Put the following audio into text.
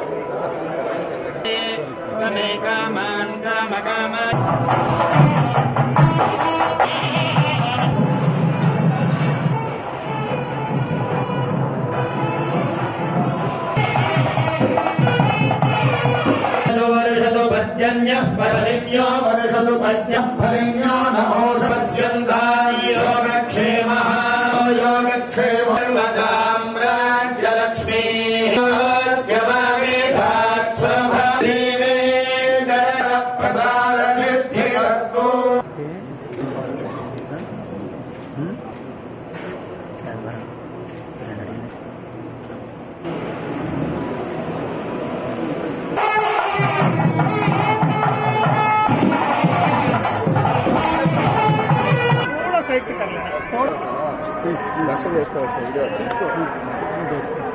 समे कामान् कामकामान् वर्षतुपद्यन्यः परिज्ञो वर्षतुपद्यः फलिन्यो नमोषपद्यन्ताय योगक्षेमः योगक्षेम साम्राज्यलक्ष्मीः प्रसादसिद्धिरस्तु। थोड़ा साइड से कर लेना, थोड़ा दर्शन